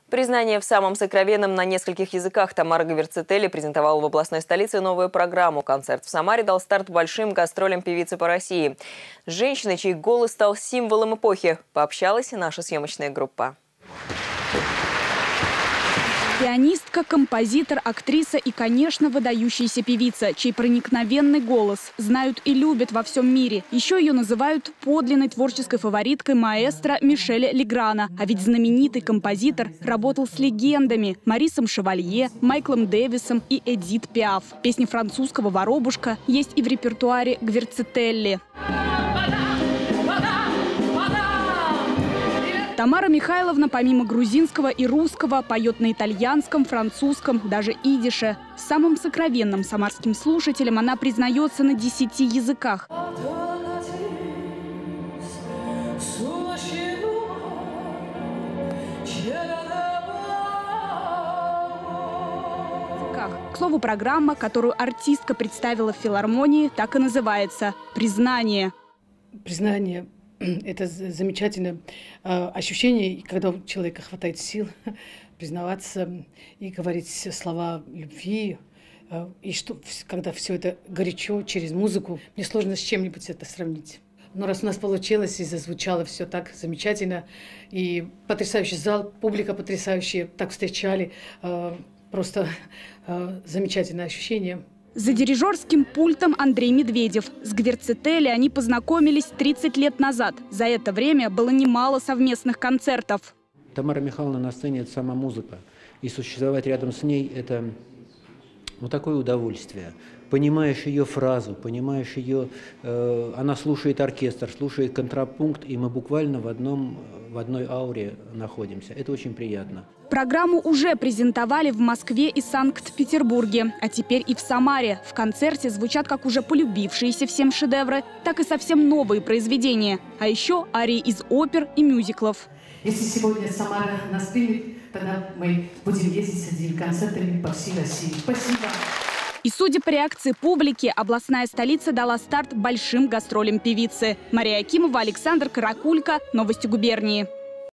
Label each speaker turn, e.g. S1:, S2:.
S1: Признание в самом сокровенном на нескольких языках Тамара Гвердцители презентовала в областной столице новую программу. Концерт в Самаре дал старт большим гастролям певицы по России. С женщиной, чей голос стал символом эпохи, пообщалась и наша съемочная группа.
S2: Пианистка, композитор, актриса и, конечно, выдающаяся певица, чей проникновенный голос знают и любят во всем мире. Еще ее называют подлинной творческой фавориткой маэстро Мишеля Леграна. А ведь знаменитый композитор работал с легендами – Марисом Шевалье, Майклом Дэвисом и Эдит Пиаф. Песни французского «Воробушка» есть и в репертуаре Гвердцители. Тамара Михайловна помимо грузинского и русского поет на итальянском, французском, даже идише. Самым сокровенным самарским слушателям она признается на 10 языках. К слову, программа, которую артистка представила в филармонии, так и называется «Признание».
S3: Признание. Это замечательное ощущение, когда у человека хватает сил признаваться и говорить слова любви. И что, когда все это горячо, через музыку, мне сложно с чем-нибудь это сравнить. Но раз у нас получилось и зазвучало все так замечательно, и потрясающий зал, публика потрясающая, так встречали, просто замечательное ощущение.
S2: За дирижерским пультом Андрей Медведев. С Гвердцители они познакомились 30 лет назад. За это время было немало совместных концертов.
S4: Тамара Михайловна на сцене – это сама музыка. И существовать рядом с ней – это такое удовольствие. Понимаешь ее фразу, понимаешь ее… она слушает оркестр, слушает контрапункт, и мы буквально в одной ауре находимся. Это очень приятно.
S2: Программу уже презентовали в Москве и Санкт-Петербурге, а теперь и в Самаре. В концерте звучат как уже полюбившиеся всем шедевры, так и совсем новые произведения. А еще арии из опер и мюзиклов.
S3: Если сегодня Самара нас примет, тогда мы будем ездить с этими концертами по всей России. Спасибо.
S2: И судя по реакции публики, областная столица дала старт большим гастролям певицы. Мария Акимова, Александр Каракулько. Новости губернии.